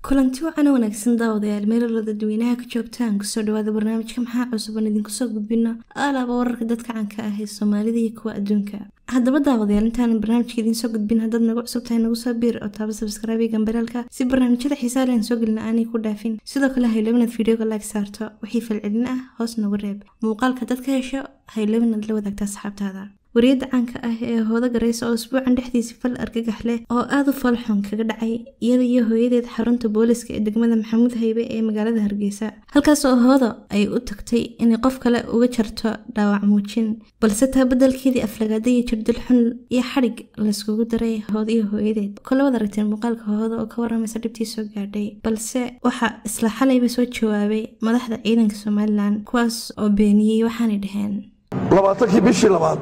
kulanti wacan wanaagsan daawadayaal meel wada dadweynaha ka joogtaan kusoo dhawaada barnaamijka maxaa cusub aan idinku soo gudbino alaaba wararka dadka caanka ah ee Soomaalida iyo kuwa adduunka. haddaba daawadayaal intaan barnaamijka idin soo gudbin haddaad nagu cusub tahay nagu soo biir oo taaba subscribe gambaralka si barnaamijyada xiisaha leh soo gelina aanay ku dhaafin. sidoo kale ha ilowin inaad fiidiyoga like saarto wixii falcelin ah hoos nagu reeb muuqaalka dadka hesho ha ilowin inaad la wadaagto asxaabtaada. wariyada caanka ah ee Hooda Gareys oo usbuucan dhexdiisa fal argagax leh oo aad u falxun kaga dhacay iyada iyo hooyadeed xarunta booliska ee degmada Maxamuud Haybe ee magaalada Hargeysa. halkaas oo Hooda ay u tagtay inay qof kale uga jarto dhaawac muujin balse taa beddelkeedii aflagaada iyo jirdil xun iyo xarig la iskugu daray Hooda iyo hooyadeed. kala wada aragteen muuqaalka Hooda oo ka waramaysa dhibtii soo gaadhay balse waxa isla xalayba soo jawaabay madaxda ciidanka Somaliland kuwaas oo beeniyay waxaanay dhaheen 20 bishii labaad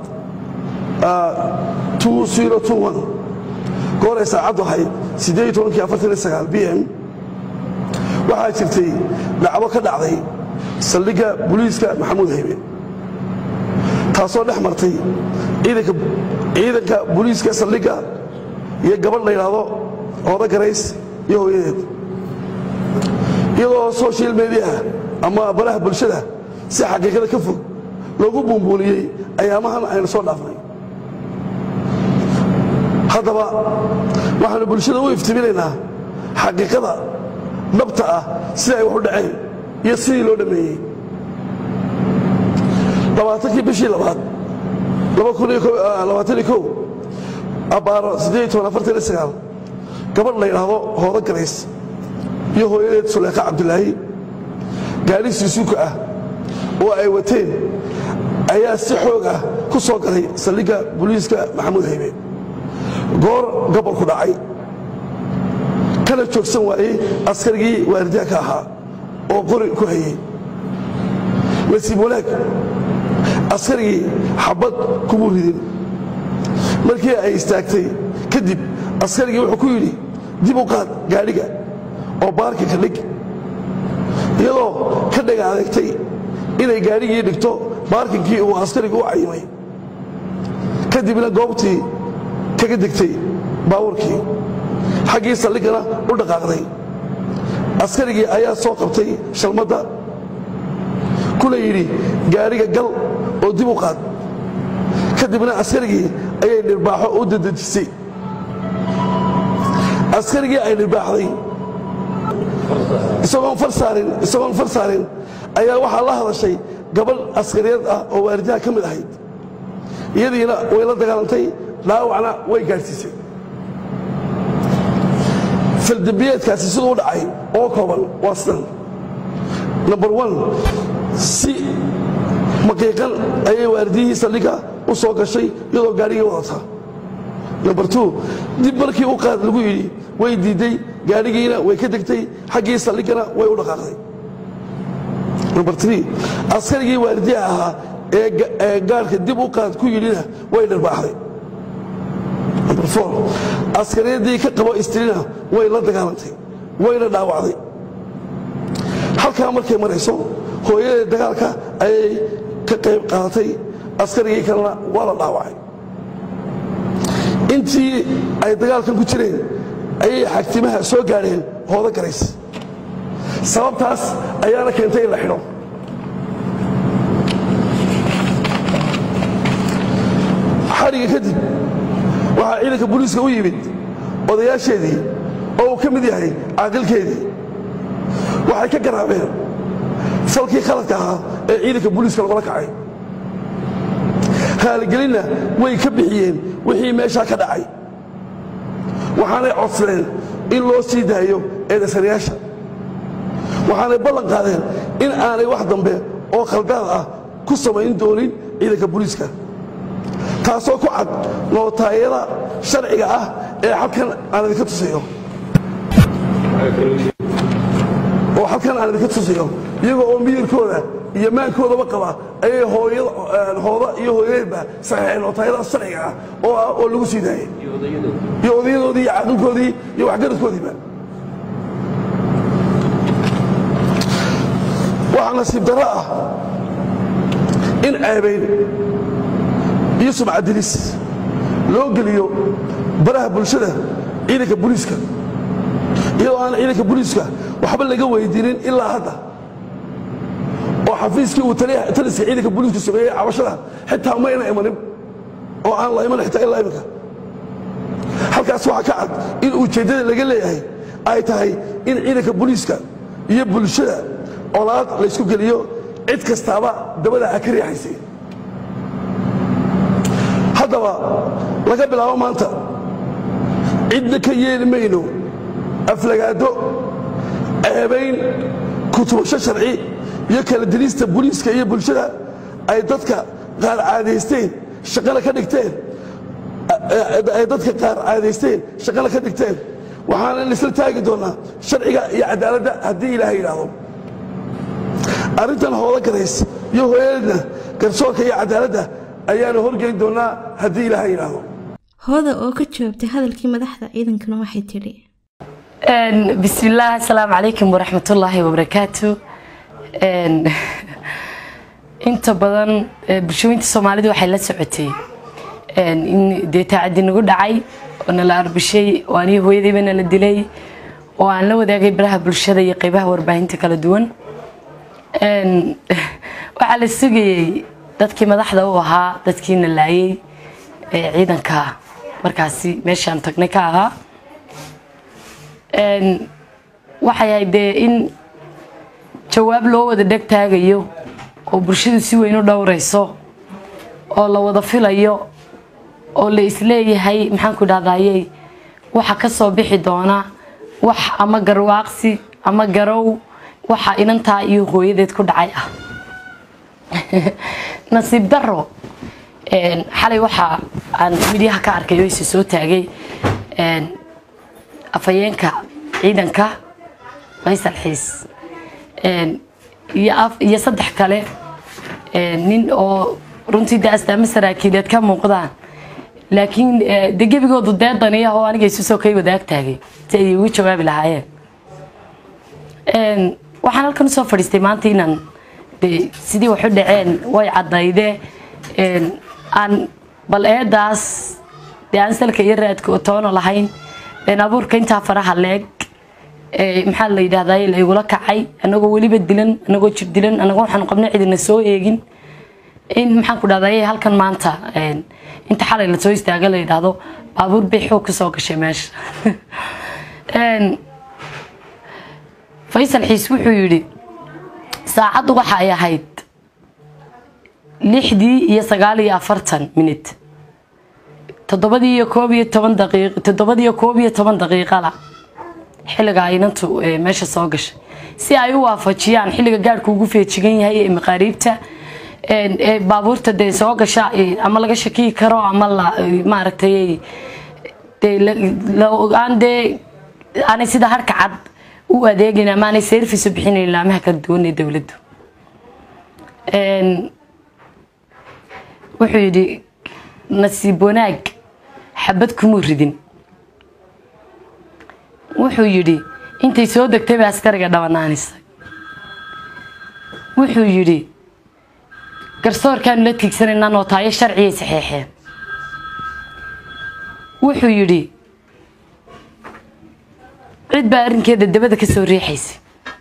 2021 goor saacadu hay 8:49 PM waxaa jirtay dhacdo ka dhacday saldhigga booliiska Maxamuud Haybe taasoo dhex martay ciidanka booliiska saldhigga iyo gabadh la yiraahdo Hooda Gareys iyo hooyadeed iyadoo social media ama baraha bulshada si xaqiiqada ka fog loogu buunbuuniyay ayaamahan ayna soo dhaafnay. haddaba waxaanu bulshada u iftiiminaynaa xaqiiqada dhabta ah sida ay wax u dhaceen iyo sidii loo dhameeyey. 20 bishii labaad 2021 abaaro 8:49 gabadh la yiraahdo Hooda Gareys iyo hooyadeed Suleekha Cabdulaahi gaari Suzuki ah oo ay wateen ayaa si xoog ah ku soo galay saldhigga booliiska Maxamuud Haybe goor gobol ku dhacay kala joogsan waayay askarigii waardiyaha ka ahaa oo qori ku hayay nasiib wanaag askarigii xabad kuma ridin. markii ay istaagtay kadib askarigii wuxuu ku yidhi dib u qaad gaadhiga oo baarka ka dhig iyadoo ka dhaga adeegtay inay gaadhigii dhigto baarkinkii uu askarigu u cayimay kadibna goobtii kaga degtay baawarkii xaggii saldhiggana u dhaqaaqday. askarigii ayaa soo qabtay shalmadda kuna yidhi gaadhiga gal oo dib u qaad kadibna askarigii ayay dhirbaaxo u dadejisay. askarigii ay dhirbaaxday isagoon far saarin ayaa waxaa la hadashay gabadh askariyeed ah oo waardiyaha ka mid ahayd iyadiina way la dagaalantay dhaawacna way gaadhsiisay. faldambiyeedkaasi siduu u dhacay oo kooban waa sidan: number 1 si maqiiqan ayay waardiyihii saldhigga u soo gashay iyadoo gaadhigii wadata. number 2 dib markii u qaad lagu yidhi way diiday gaadhigiina way ka degtay xaggii saldhiggana way u dhaqaaqday. number 3 askarigii waardiyaha ahaa ee gaadhka dib u qaad ku yidhina way dhirbaaxday. number 4 askariyadii ka qabo istriina way la dagaalantay wayna dhaawacday. halkaa markay marayso hooyadee dagaalka ayay ka qayb qaadatay askarigii kalena waa la dhaawacay. intii ay dagaalkan ku jireen ayay xagtimaha soo gaadheen Hooda Gareys sababtaas ayaana keentay in la xidho. xariga kadib waxaa ciidanka booliiska u yimid odayaasheedii oo uu ka mid yahay caaqilkeedii waxay ka garaabeen falkii khaladka ahaa ee ciidanka booliiska lagula kacay. raaligelinna way ka bixiyeen wixii meeshaa ka dhacay waxaanay codsadeen in loo sii daayo eedaysanayaasha waxaanay ballan qaadeen in aanay wax dambe oo khaldaad ah ku samayn doonin ciidanka booliiska taasoo ku cad nootaayada sharciga ah ee halkan aan idinka tusayo iyagoo oo miyirkooda iyo maankoodaba qaba ayay Hooda iyo hooyadeedba saxiixeen nootaayada sharciga ah oo lagu sii daayay iyo odayadoodii iyo caaqilkoodii iyo waxgaradkoodiiba. waxaa nasiib darro ah in ceebayn iyo sumcadilis loo geliyo baraha bulshada ciidanka booliiska iyadoo aan ciidanka booliiska waxba laga weydiinin ilaa hadda oo xafiiskii uu taliska ciidanka booliisku sameeyey cabashada xitaa ma ina imanin oo aan la iman xitaa ilaa iminka halkaas waxaa ka cad in ujeeddada laga leeyahay ay tahay in ciidanka booliiska iyo bulshada colaad la isku geliyo cid kastaaba dabada ka riixaysay haddaba laga bilaabo maanta cidna ka yeeli mayno aflagaado ceebayn kutubasho sharci iyo kala dilista booliiska iyo bulshada ay dadka qaar caadaysteen shaqana ka dhigteen waxaana isla taagi doonaa sharciga iyo cadaaladda haddii ilaahay yidhaahdo arrintan hoola garays iyo hooyadeedna garsoorka iyo cadaaladda ayaanu horgeyn doonaa haddii ilaahay yidhaahdo hooda oo ka jawaabtay hadalkii madaxda ciidankana waxay tidhi bismillaah assalaamu calaykum waraxmatullaahi wabarakaatu inta badan bulshooyinta Soomaalidu waxay la socotay in deetaacadi nagu dhacay oo nala arbishay oo ani hooyadayna la dilay oo aan la wadaagay baraha bulshada iyo qaybaha warbaahinta kala duwan waxa la sugayay dadkii madaxda u ahaa dadkiina laayay ciidanka markaasi meeshaan tagnay ka ahaa waxay ahayd in jawaab loo wada dhag taagayo oo bulshadu si weyn u dhowrayso oo la wada filayo oo la isleeyahay maxaan ku dhahdaayay waxa ka soo bixi doona wax ama garwaaqsi ama garow waxa inantaa iyo hooyadeed ku dhacay ah nasiib daro xalay waxa aan midiyaha ka arkay oo soo taagay afayeenka ciidanka Faysal Xiis iyo saddex kale nin oo runtii astaamo saraakiileed ka muuqdaan laakiin degabigoodu deedaniya oo aniga isu soo kay wadaag taagay si ay ugu jawaabi lahaayeen waxaan halkan soo fadhiistay maanta inaan sidii wax u dhaceen way cadayde aan bal eedaas aan salka iyo raadka oo toona lahayn abuurka inta faraha leeg maxaa la yiraahdaa la igula kacay anagoo waliba dilan anagoo jir dilan anagoo waxaan qabnay cidina soo eegin in maxaan ku dhahday halkan maanta inta xalay la soo istaaga la yiraahdo baabuur bay xoog ka soo gashay meesha Faysal Xiis wuxuu yiri saacadu waxa ay ahayd 6:49 minute 7:11 daqiiqo la xilliga aynantu meesha soo gashay si ay u waafajiyaan xilliga gaarku ugu feejigan yahay ee maqaariibta baabuurta de soo gasha ama laga shaki karo ama la maaragtay la ogaande aanay sida harka cad u adeegina ma aanay service bixinayn laamaha ka duwan ee dawladdu wuxuu yidhi nasiib wanaag xabad kuma ridin wuxuu yidhi intay soo degtay baa askariga dhawanaanaysa wuxuu yidhi garsoorkaan la tiigsanayna nootaayo sharciye saxiixeen wuxuu yidhi cid baa arrinkeeda dabada ka soo riixaysa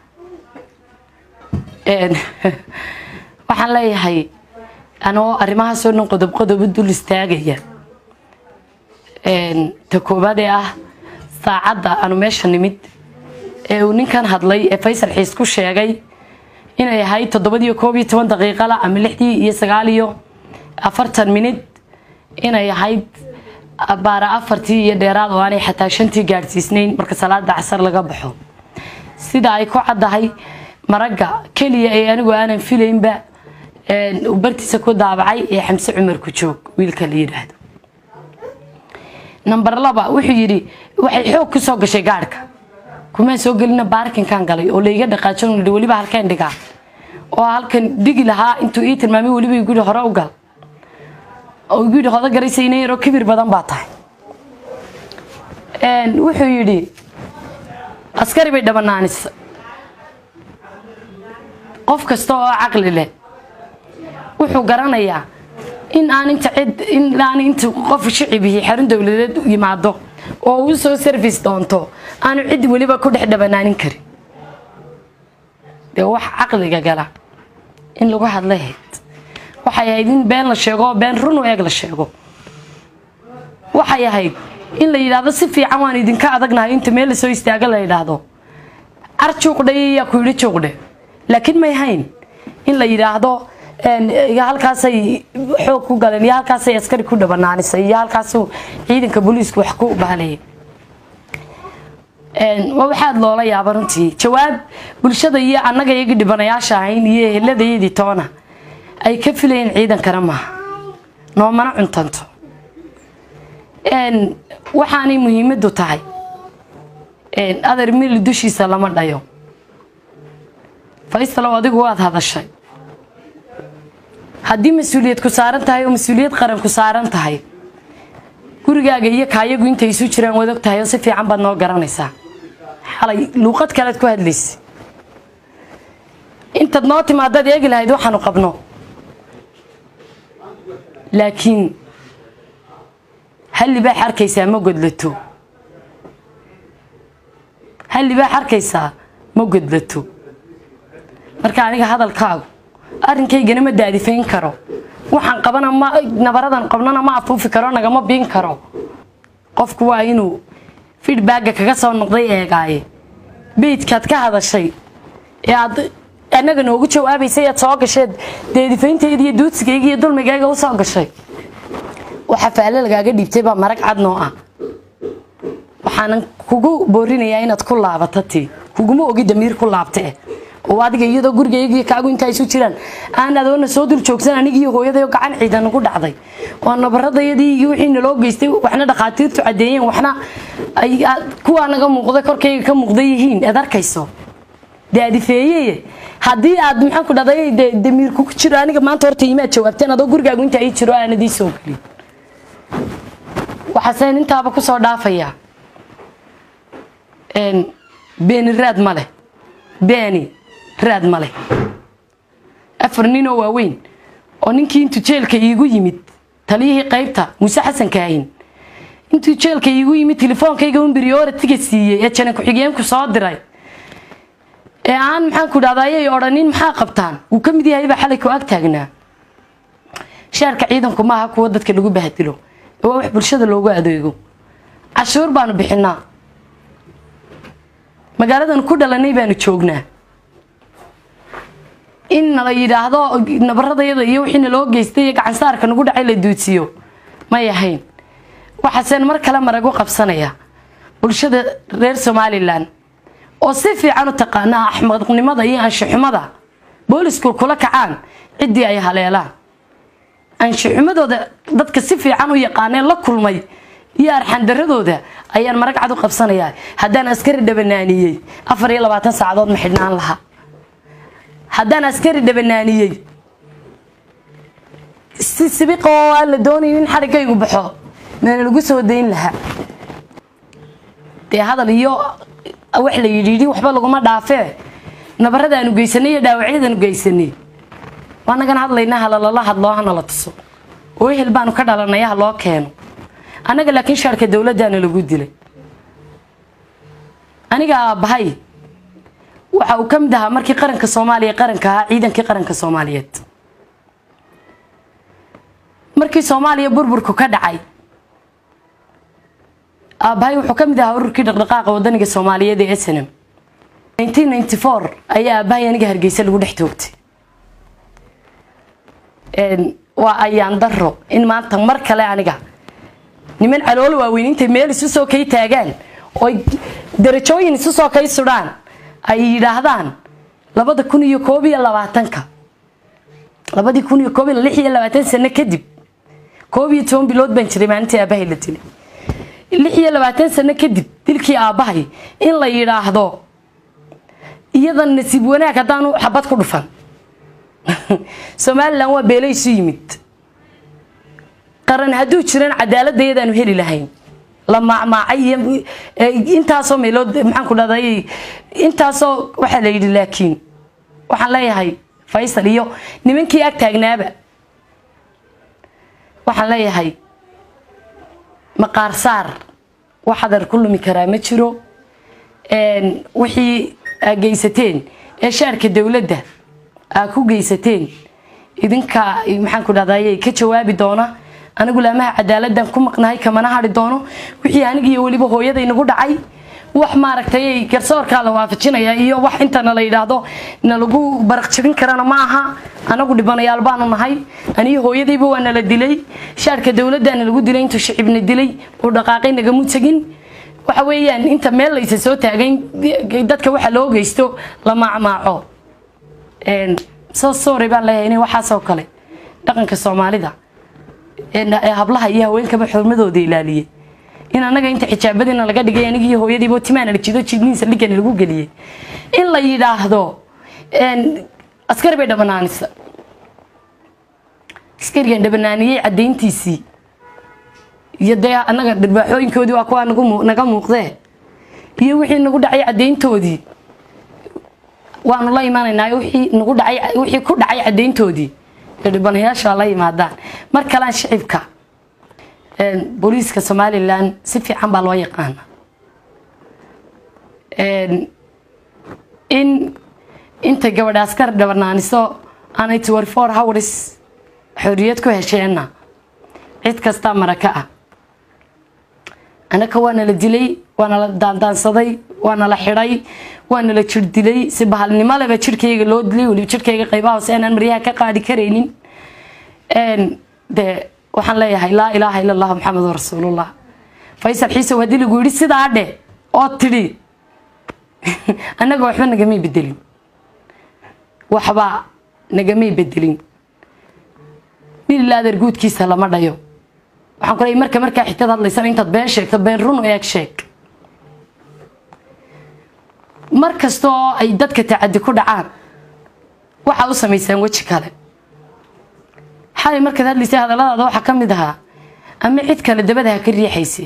waxaan leeyahay anoo arrimahaasoo dhan qodob u dul istaagaya ta koobaad ee ah saacadda aanu meesha nimid ee uu ninkan hadlay ee Faysal Xiis ku sheegay inay ahayd 7:11 daqiiqo la ama 6:49 minute inay ahayd baara 4 iyo dheeraad oo aanay xataa 5 gaarsiisnayn marka salaada casar laga baxo sida ay ku cadahay maraga kaliya ee anigu aanan filaynba u bartiisa ku daabacay ee Xamse Cumar ku joog wiilka la yiraahdo number 2 wuxuu yiri waxay xoog ku soo gashay gaarka kuma soo galina baarkin kan galay oo leeyga dhaqaajin waliba halkeen dhiga oo halkan digi lahaa intuu ii tilmaamay waliba igu hore u gal oo igu hada garaysay inay yaro kibir badan baa tahay wuxuu yiri askari bay dhabanaanis qof kasta oo aqli leh wuxuu garanayaa in aan inta qof shicibi xarun dawladeed yimaado oo uu soo service doonto aanu cid waliba ku dhex dhabanaanin karin de wax caqliga gala in lagu hadlayd waxay ahayd in been la sheego been run u eeg la sheego waxay ahayd in la yiraahdo si fiican waan idinka adagnahay inta meel la soo istaaga la yiraahdo arjuuqday ya ku yiri juuqde laakiin may hayn in la yiraahdo halkaas ay xoog ku galeen iyo halkaas ay askari ku dhabanaanisay iyo halkaas ciidanka booliisku wax ku baahlay waxaad loola yaabaa runtii jawaab bulshada iyo annaga iyaga dhibanayaasha ahayn iyo eheladayadii toona ay ka filayeen ciidankana maaha noomana cuntanto waxaanay muhiimadu tahay adar mil dushiisa lama dhayo Faysal adigu waad hadashay haddii mas'uuliyad ku saaran tahay oo mas'uuliyad qaran ku saaran tahay gurigaaga iyo kaayagu intay isu jiraan wada tahay oo si fiican baad noo garanaysaa xalay luqad kale ku hadlaysay inta noo timaadad eegi lahayd waxaanu qabno laakiin hal baa xarkaysaa ma godlato hal baa xarkaysaa ma godlato marka aniga hadalkaagu arrinkayga ma daadifayn karo waxaan qabana ma nabaradan qabnana ma afuufi karo nagama biin karo qofku waa inuu feedback kaga soo noqday eegaaye beedkaad ka hadashay ee aad anaga noogu jawaabaysay aad soo gashay daadifaynteedii iyo duudsigayga iyo dulmigayga u soo gashay waxa faale lagaaga dhiibtay ba marag cad noo ah waxaan kugu boorinayaa inaad ku laabatay kuguma ogi damiir ku laabtay oo adiga iyadoo gurigayga kaagu inta isu jiraan aan adoona soo dul joogsan anigii hooyaday gacan ciidan ugu dhacday oo nabaradayadii iyo wixii naloo geystay waxna dhaqaatiirtu cadeeyeen waxna ay kuwa naga muuqday korkayga ka muuqday yihiin aad arkayso daadifeeyay haddii aad maxaan ku dhaday damiir ku jiro aniga maanta horta iimaad jawaabteen adoo gurigaagu inta ay jiro aanadii soo galin waxaan intaaba ku soo dhaafaya been raad male beeni raad male afar nin oo waaweyn oo ninkii intuu jeelka iigu yimid taliyihii qaybta Muuse Xasan Kaahin intuu jeelka iigu yimid telefoonkayga un priority-ga siiyay ee jana ku xigeenku soo diray ee aan maxaan ku dhadayay oranin maxaa qabtaan uu ka mid yahay xalay ku ag taagnaa shaarka ciidanku maaha kuwa dadka lagu bahdilo oo wax bulshada loogu adeego cashuur baanu bixinaa magaaladan ku dhalanay baanu joognaa in la yiraahdo nabaradayada iyo wixii loo geystay gacan saarka nagu dhacay la duudsiyo ma yahayn waxaan mar kale maragu qabsanaya bulshada reer Somaliland oo si fiican u taqaana axmadnimada iyo anshaxumada boolisku kula kacaan cidii ay haleelaan anshaxumadooda dadka si fiican u yaqaaneen la kulmay iyo arxan daradooda ayaan marag cad u qabsanaya haddaan askari dabanaaniyay 24 saacadood ma xidhnaan laha haddaan askari dabanaaniyay si sibiqo la doonay in xarigaygu baxo meel lagu soo deyn laha de hadal iyo wax la yidhi waxba laguma dhaafee nabaradaanu geysanay dhaawacyadanu geysanay waanagan hadlayna halala hadloohana la tuso oo ehel baanu ka dhalanay loo keeno anaga laakiin sharka dawladana lagu dilay aniga bahay waxa uu kamid ahaa markii qaranka Soomaaliya qaranka ciidankii qaranka Soomaaliyeed markii Soomaaliya burburku ka dhacay abahay wuxuu kamid ahaa ururkii dhaqdhaqaaqa wadaniga Soomaaliyeed ee SNM 1994 ayaa abahay aniga Hargeysa lagu dhex toogtay waa ayaan daro in maanta mar kale aniga niman calool waaweyn intay meel isu soo kay taagaan oo darajooyin isu soo kay sudaan ay yiraahdaan 2021ka 2026 sano kadib 12 bilood baan jiray maalintii aabahay la dilay 26 sano kadib dilkii aabahay in la yiraahdo iyadan nasiib wanaag hadaan xabad ku dhufan Somaliland waa beelay isu yimid qaran haduu jiraan cadaaladdeedanu heli lahayn lama maacay intaasoo meelood maxaan ku dhaday intaasoo waxa la yiri laakiin waxaan leeyahay Faysal iyo nimankii ag taagnaaba waxaan leeyahay maqaar saar waxaad ku lumi karaa ma jiro wixii geysateen ee shaarka dawladda ku geysateen idinka maxaan ku dhahdaa ka jawaabi doona anigu laamaha cadaaladdan ku maqnahay kamana hadhi doono wixii aniga iyo waliba hooyaday nagu dhacay wax maaragtay garsoorka la waafajinaya iyo wax inta la yiraahdo na lagu baraq jabin karana ma aha anagu dhibanayaal baanu nahay aniga hooyadayba waa nala dilay shaarka dawladdan lagu dilay intuu shicibna dilay oo dhaqaaqay naga mutagin waxa weeyaan inta meel laysa soo taagayn dadka waxa loo geysto la maacmaaco soo sooray baan leeyahay inay waxa soo kale dhaqanka Soomaalida hablaha iyo haweenkaba xurmadooda ilaaliyay in anaga inta xijaabadina laga dhigay aniga iyo hooyadiiba timaana la jido jidniisa ligan lagu galiyay in la yiraahdo askari bay dhabanaanisa askarigan dhabanaaniyay cadeyntiisii iyo de anaga dhirbaaxooyinkoodii waa kuwa naga muuqdee iyo wixii nagu dhacay cadeyntoodii waanu la imaanaynaa wixii ku dhacay cadeyntoodii dhibanayaasha la yimaadaan mar kale shicibka booliiska Somaliland si fiican baa loo yaqaan inta gabadha askar dhabanaaniso aanay 24 hours xorriyad ku hesheena cid kasta maraka ah anaka waana la dilay waana la daandaansaday waana la xiray waana la jir dilay si bahalnimo laba jirkeyga loo dilay wali jirkeyga qaybaha hoose aan mariyaha ka qaadi kareynin de waxaan leeyahay laa ilaaha illa allah muhammadur rasuulullah faysal xiisa wadi lagu yiri sidaa dhe oo tiri anaga waxba naga mi bedelin waxba naga mi bedelin bilaa darguudkiisa lama dhayo waxaan ku leeyahay marka xigtad hadlaysan inta been sheegto been run oo eeg sheeg markasto ay dadka tacadi ku dhacaan waxa u sameeysan waji kale xalay marka hadlaysay hadalada waxa kamid aha ama cid kale dabada ka riixaysay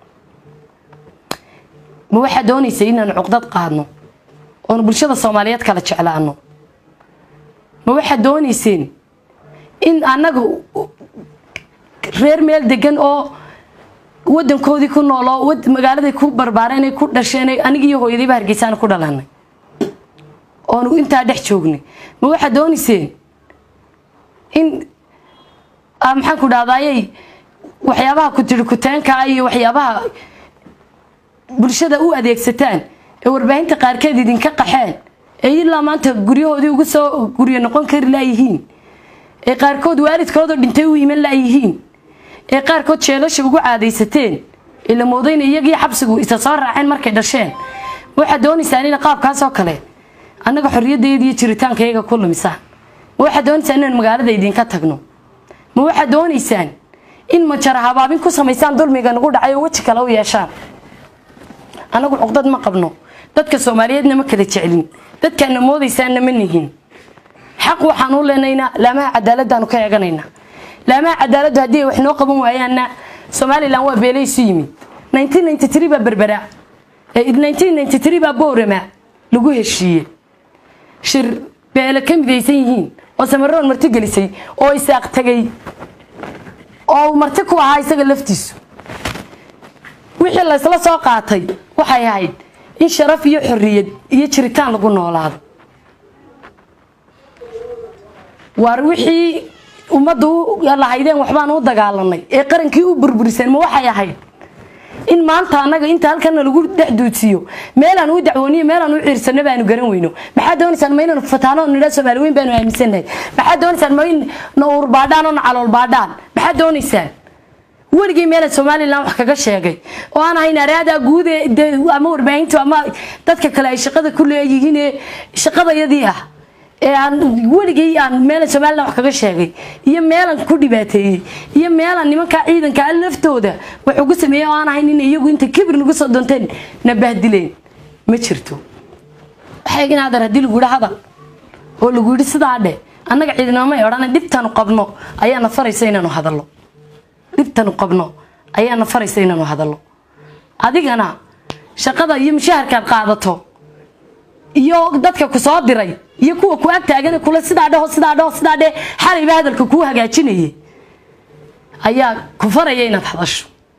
ma waxa doonaysay inaan cuqdad qaadno oo bulshada Soomaaliyeed kala jeclaano ma waxa doonaysay in anagu reer meel degan oo wadankoodii ku nool oo magaalada ku barbaareen ku dhasheen aniga iyo hooyadayba Hargeysa ku dhalanay oo inta dhex joognay ma waxa doonaysay in maxaan ku dhahdaayay waxyaabaha ku tiri ku taanka iyo waxyaabaha bulshada u adeegsataan ee warbaahinta qaarkeed idinka qaxeen ee ilaa maanta guryahoodii ugu soo guriyo noqon kari laayihiin ee qaarkood waalidkooda dhintay u iman laayihiin ee qaarkood sheelasha ugu caadeysateen ila moodayna iyagii xabsigu isa soo raaceen markay dhasheen waxa doonaysan in qaabkaas oo kale anaga xorriyadeedii iyo jiritaankayga ku lumisaan waxa doonaysan in magaalada idinka tagno ma waxa doonaysan in majara habaabin ku sameeysan dulmiga nagu dhacay waji kale u yeeshaan anagu cuqdad ma qabno dadka Soomaaliyeedna ma kala jecelin dadkana moodaysan ma nihin xaq waxaan u leenaynaa laamaha cadaaladdan ka eeganayna laamaha cadaaladdu hadii wax noo qaban waayaana Somaliland waa beelaysi yimid 1993 ba berbera 1993 ba boorama lagu heshiiyay shir beela ka midaysan yihiin oo samaroon marti gelisay oo isaaq tagay oo marti ku ahaa isaga laftiisu wixii la isla soo qaatay waxay ahayd in sharaf iyo xorriyad iyo jiritaan lagu noolaado war wixii ummadu la haydeen waxbaan u dagaalanay ee qarankii u burburisan ma waxay ahayd in maanta anaga inta halkan lagu dhaxduusiyo meelan u dacwooniyo meelan u ciirsano baanu garan weyno maxaa doonaysan ma inaan fataano nila Soomaaliyeed baanu aaminsanahay maxaa doonaysan ma in noor baadhaan oo calool baadhaan maxaa doonaysan wargii meel Soomaaliland wax kaga sheegay oo aan ahayn araada guud ee ama warbaahinta ama dadka kale ay shaqada ku leeyihiin shaqadayadii ah ee aan wargii aan meel Soomaaliland wax kaga sheegay iyo meelan ku dhibaateeyay iyo meelan nimanka ciidanka laftooda wax ugu sameeyay oo aan ahayn in iyagu inta kibir lagu soo doonteen nabahdileen ma jirto waxay inaad hadii lagu yiraahdo oo lagu yiri sidaa dhe annaga ciidanama ay oran dibtan qabno ayaa na faraysa inaanu hadallo dibtan qabno ayaa na faraysa inaanu hadallo adigana shaqada iyo mushaharka qaadato iyo dadka ku soo diray iyo kuwa ku ag taagan kula sidaa dhe xalay hadalka ku hagaajinayay ayaa ku faraya inaad hadasho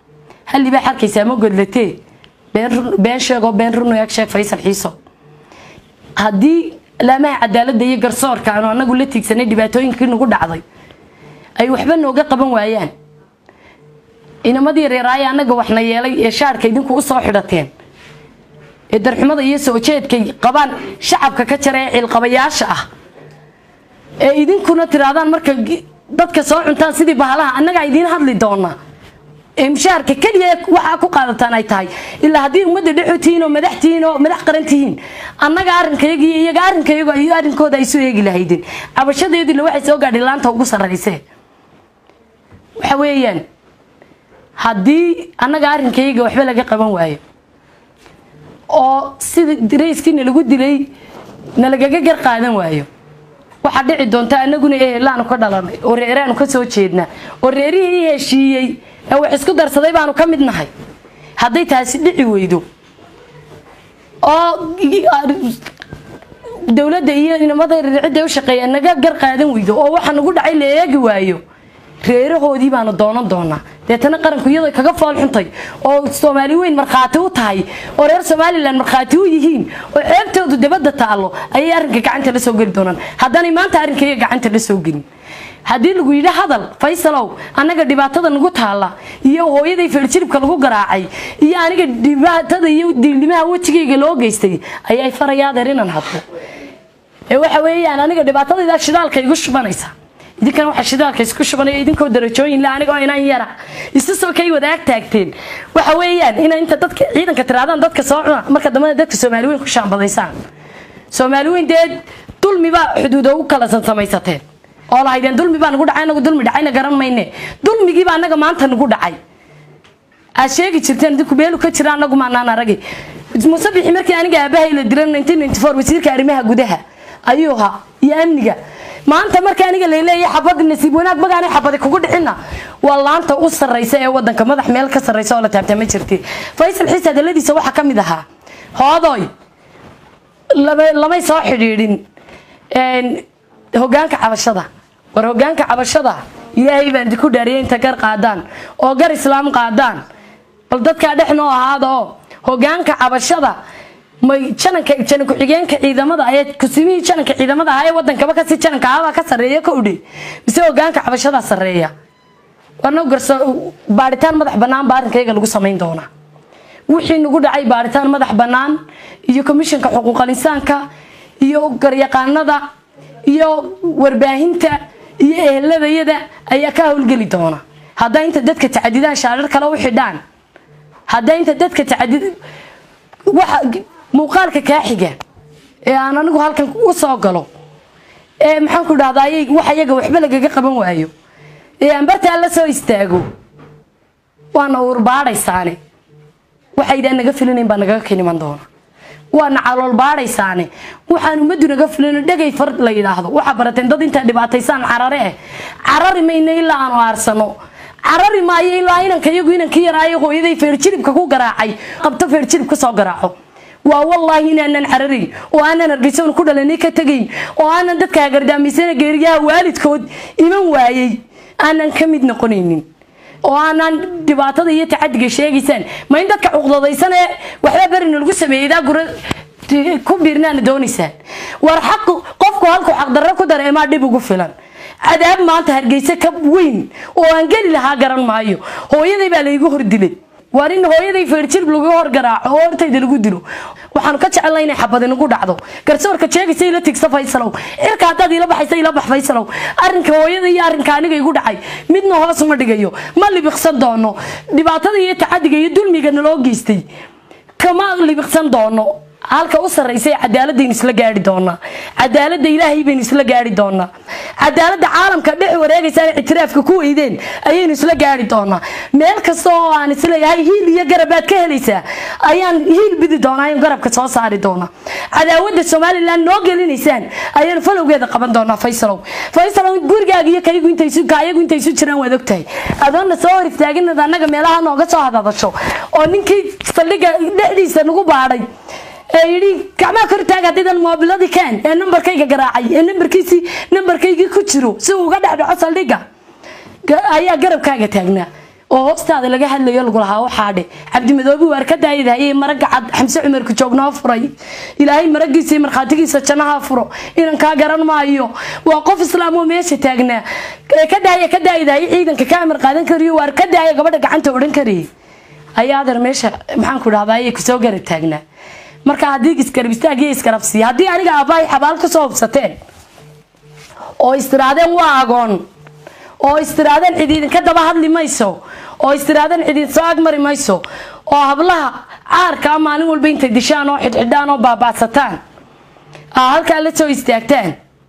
هل لي بحر كيسامو قدلتي بين شيغو بين رنو ياك شيخ فيصل حيسو هدي لا ما عدالة دي قرصور كانوا أنا قلت لك سنة دباتوين كنا نقول عضي أي وحبنا نوجا قبل ويان إن ما دي رأي أنا جوحنا يالي شعر كيدين كوسا حرتين الدرحمة يسوع شيء كي قبل شعب ككترة القبياش إذن كنا ترادان مركب dadka soo cuntaan sidii bahalaha annaga idin hadli doona imshaarka kaliya waxa ku qaadataan ay tahay ilaa hadii umada dhaxotiino madax qarantihiin annaga arinkayga iyaga arinkayga iyo arinkooda ay soo eegi lahaydeen cabashadeedii waxay soo gaadhay laanta ugu sarreysay waxa weeyaan hadii annaga arinkayga waxba laga qaban waayo oo sidii direyskiina lagu dilay nalagaga gar qaadan waayo waxa dhici doonta anaguna eelaanu ka dhalanay oo reeraanu ka soo jeedna oo reerihii heshiiyay ee wax isku darsaday baanu ka mid nahay haday taasi dhici weydo oo dawladda iyo inamada reerida u shaqeeyay naga gar qaadan weydo oo waxa nagu dhacay la eegi waayo reerahoodii baanu doonan doonaa deetana qaranku iyada kaga fool xuntay oo Soomaali weyn marxaati u tahay oo reer Soomaaliland marxaati u yihiin oo ceebtoodu dibadda taalo ay arrinka gacanta la soo gali doonaan haddana maanta arrinkayga gacanta la soo gelin hadii lagu yiri hadal Faysalow anaga dhibaatada nagu taala iyo hooyaday filchilibka lagu garaacay iyo aniga dhibaatada iyo diilnimaha wajigayga loo geystay ayay farayaad inaan hadlo ee waxa weeyaan aniga dhibaatada shidaalka igu shubanaysa idinkan waxa shidaalka isku shubanay idinkoo darajooyin la aniga inaan yara isu soo kay wadaag taagteen waxa weeyaan in inta dadka ciidanka tiraadaan dadka soo cuna marka dambe dadka Soomaali weyn ku shaambadaysaan Soomaali weyn deed dulmi ba xuduudo u kala samaysateen oo la haydeen dulmi baa nagu dhacay anagu dulmi dhacayna garan mayne dulmigii baa anaga maanta nagu dhacay asheegi jirteen dib ku beelu ka jira anagu ma naan aragay musabixi markii aniga aabahay la diray 1994 wasiirka arrimaha gudaha ayuha iyo amniga maanta marka aniga leeyahay xabad nasiib wanaag bagaan xabad kugu dhixina waa laanta u sareysa ee wadanka madax meel ka sareysa oo la taabtay ma jirtay Faysal Xiis hadaladiisa waxa kamid ahaa hoodoy lama soo xiriirin hogaanka cabashada war hogaanka cabashada ilaahay baan ku dhaariyay inta gar qaadaan oo gar islaam qaadaan bal dadka dhexnoo ahaado hogaanka cabashada may jananka ku xigeenka ciidamada ay ku simii jananka ciidamada ay wadanka ka si jananka aba ka sareeyo ka udhi mise hogaanka cabashada sareeya warna garso baaritaan madax banaan baarinkayga lagu sameyn doona wixii nagu dhacay baaritaan madax banaan iyo komishanka xuquuqul insaanka iyo garyaqaanada iyo warbaahinta iyo eheladayada ayaa ka howlgali doona haday inta dadka tacadidaan shaarar kale u xidhaan haday inta dadka tacadid waxa muuqaalka ka xiga ee aan anigu halkan u soo galo ee maxaan ku dhahdaayay waxa iyaga waxba laga qaban waayo ee aan barta la soo istaago waana urbaadaysaane waxa idaan naga filaneen baa naga keenan doona waana calool baadaysaane waxaan umadu naga filan dhagay fard la yiraahdo waxa barateen dad inta dhibaataysan carari mayna ilaa aan aarsano carari maayo ilaa inankayagu inanka yaraayo hooyaday feerjilibka ku garaacay qabto feerjilib ka soo garaaco waa wallahi inaan carari oo aanan argaysan ku dhalanay ka tagay oo aanan dadka gardaamisana geeriyaha waalidkood iman waayay aanan ka mid noqonaynin oo aanan dhibaatada iyo tacadiga sheegaysan ma in dadka cuqdadaysan ee waxba barin lagu sameeyay gura ku biirnaan doonaysan war xaq qofku halku xaq darro ku dareema dib ugu filan cadaab maanta hargeysa ka weyn oo aan gali lahaa garan maayo hooyaday baa la igu hordilay warin hooyaday feerjilib lagu hor garaaco oo hortayda lagu dilo waxaan ka jecelahay inay xabad inagu dhacdo garsoorka jeegaysa ila tigsa Faysalow irka hadad ila baxaysa ila bax Faysalow arrinka hooyada iyo arrinka aniga igu dhacay midna hoos ma dhigayo ma libiqsan doono dhibaatada iyo tacadiga iyo dulmiga naloo geystay kama libiqsan doono halka u sareysay cadaaladda in isla gaari doona cadaaladda ilaahay been isla gaari doona cadaaladda caalamka dhex wareegaysa ictiraafka ku weydeen ayeen isla gaari doona meel kasto oo aan isla yahay hiil iyo garabaad ka helaysa ayaan hiil bidi doona in garabka soo saari doona cadaawadda Soomaaliland noo gelinaysaan ayaan falowgeeda qaban doona Faysalow gurigaaga iyo kaygu intay isu jiraan wada ogtahay adoona soo hor istaagina anaga meelaha nooga soo hadasho oo ninkii saldhiga dhexdiisa nagu baaday ayri kama kortaaga didan moobiladi kan ee numbarkayga garaacay ee numbarkayga ku jiro si uu uga dhaxdhaco saldhiga ayaa garabkaaga taagnaa oo hoostaada laga hadlayo lagu lahaa waxaa dhe cabdi madoobi waar ka daayay maraga cad xamse cumar ku joognaa furay ilaahay maragiisa marxaatigiisa janaha furo inaan ka garan maayo waa qof islaam oo meesha taagnaa ka daayay ciidanka ka amar qaadan kariyo waar ka daayay gabadha gacanta oran kariyo ayaa adar meesha maxaan ku dhahdaa ay ku soo garab taagnaa marka hadii iskarab istaagay iskarabsi hadii aniga abaay xabaal ka soo hubsateen oo istiraadeen waa agoon oo istiraadeen ciidan ka daba hadli mayso oo istiraadeen ciidan soo agmari mayso oo hablaha caarka maalin walba intay dishaan oo xidhxidhaan oo baabaasataan halka la soo istaagtaan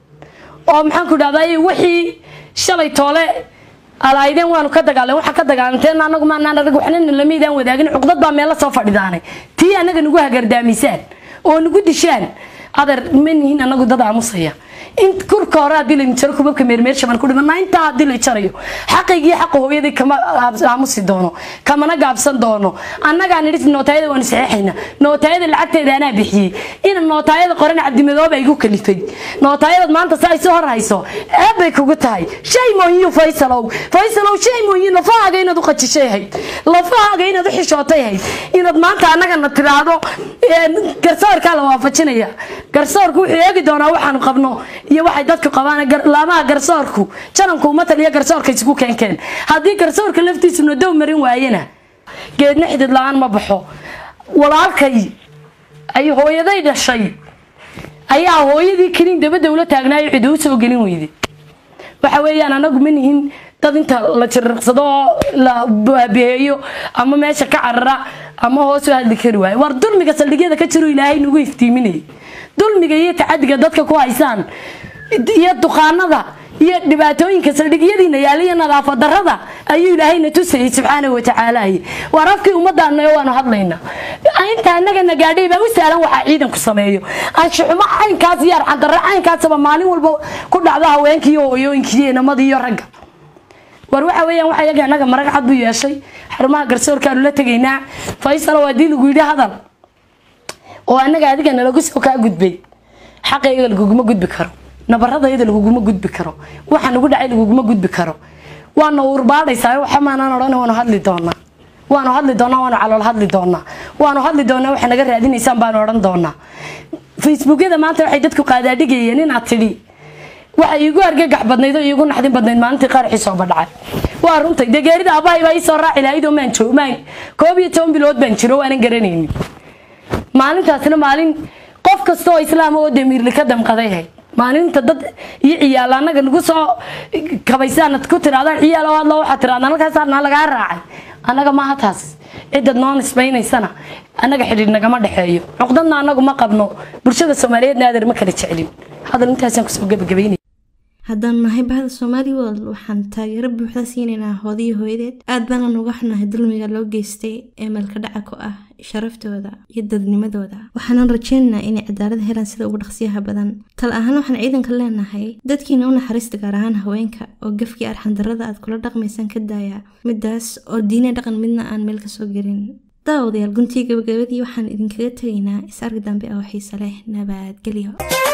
oo maxaan ku dhahdaa wixii shalay toole alaayden waanu ka dagaalan waxa ka dagaalanteen anagu ma anaan arag waxna lamiidaan wadaagin cuqdad baa meel la soo fadhidaanay tii anaga nagu hagardaamisaan oo nagu dishaan adar manihin anagu dad aamusaya in kurka hore hadii la jaro kubabka meermeer shaban ku dhiman inta hadii la jarayo xaqeygii xaq hooyadii kama aamusi doono kamana gaabsan doono annaga aan idin nootayada waan saxeexayna nootayada lacagteeda ana bixiyay in nootayada qoran cabdi madoobe igu kalifay nootayada maanta say soo horayso eebay kugu tahay shay mooyin faysalow shay mooyin lafaaga inaad u qajishay lafaaga inaad u xishootay inaad maanta annaga na tiraado garsoorka la waafajinaya garsoorku wuxuu eegi doonaa waxaan qabno iyo waxay dadku qabaan laamaha garsoorku jananku uma taliya garsoorka isku keenkeen hadii garsoorka laftiisu nadow marin waayana geedna xidid la'aan ma baxo walaalkay ay hooyaday dhashay ayaa hooyadii kaliin daba dawlad taagnaayo cid u soo gelin weyday waxa weeyaan anagu manihin dad inta la jirqsado la baabiyeeyo ama meesha ka carara ama hoos u hadli kari waayo war dulmiga saldhigyada ka jiro ilaahay nagu iftiiminay dulmiga iyo tacadiga dadka ku haysaan iyo duqaanada iyo dhibaatooyinka saldhigyadiina yaaliya nadaafad darrada ayuu ilaahayna tusayay subxaanahu wa tacaala warafkii ummadana waanu hadlayna inta anaga nagaadhay baa u saalan waxa ciidanku sameeyo anshuxuma caynkaas yar candarra caynkaasba maalin walba ku dhacda haweenkii iyo hooyooyinkii namadii iyo ragga war waxa weeyaan waxa yaga anaga marag cad buu yeeshay xarumaha garsoorka aanu la tagaynaa Faysal waa diil ugu yidhi hadal oo anaga adigana lagu soo ka gudbay xaqayga laguma gudbi karo nabaradayda laguma gudbi karo waxaan ugu dhacay laguma gudbi karo waana urbaadaysaa waxa maanaan oran waanu hadli doonaa waanu calool hadli doonaa waxa naga raadinaysaan baan oran doonaa facebookada maanta waxay dadku qaadaadhigayeen in aad tidhi waxa iigu argagax badnayd oo iigu naxdin badnayd maalintii qarxi soo badhacay waa runtay degeerida abahay baa soo raaci lahayd oo maan joogmaan 12 bilood baan jiro waan garanaynin maalintaasna maalin qof kasto oo islaam oo damiirli ka damqaday maalinta dad iyo ciyaal anaga nagu soo kabaysan ku tiraadaan ciyaal oo hadla waxa tiraadaan halkaas aan laga raacay anaga ma hataas cid noon isbaynaysana anaga xiriir nagama dhaxeeyo cuqdadna anagu ma qabno bulshada Soomaaliyeed naadir ma kala jecelin hadal intaas aan ku soo gabagabeynay haddaan nahay bahda Somali World waxaan taageero buuxda siinaynaa hooyadii hooyadeed aad baan uga xunahay dulmiga loo geystay ee meelka dhaca ku ah sharaftooda iyo dadnimadooda waxaan rajaynaynaa inay cadaalad helaan sida ugu dhaqsiyaha badan tal ahaan waxaan ciidanka leenahay dadkiina u naxariista gaar ahaan haweenka oo gafkii arxan darrada aad kula dhaqmaysan ka daaya midaas oo diine dhaqan midna aan meel ka soo gelin daawadayaal guntii gabagabadii waxaan idinkaga tagaynaa is arag dambe oo xiiso leh nabadgelyo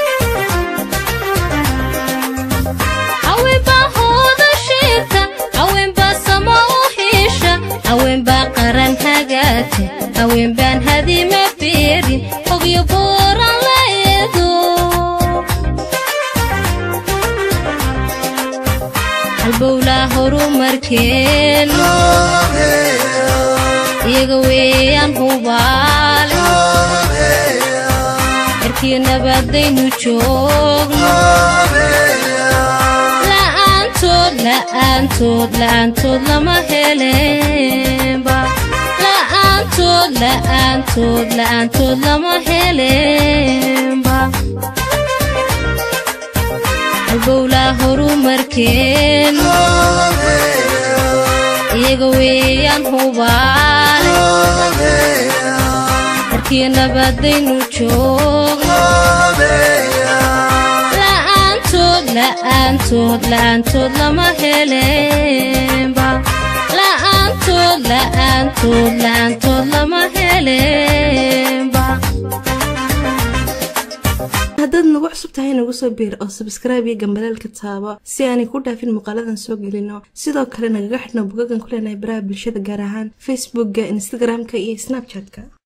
أوين بقرن هجاتي أوين بان هذي ما بيرين أبي بورا لا يدو البولا هرو مركين يقوي أنهو بالي إركينا بدينو تشوق لأنتود لما هلين با لأنتود لما هلين با البولا هرو مركين يقوي أنهو بالي إركينا بدينو تشوق لأنتود لما هلين با لأنتود لما هلين با haddaad nagu cusub tahay nagu soo biir oo subscribe iyo gambalaalka taabo si aanay ku dhaafin muuqaaladan soo gelino sidoo kale nagaga xidhno bugagan ku leenahay baraha bulshada gaar ahaan Facebookga Instagramka iyo Snapchatka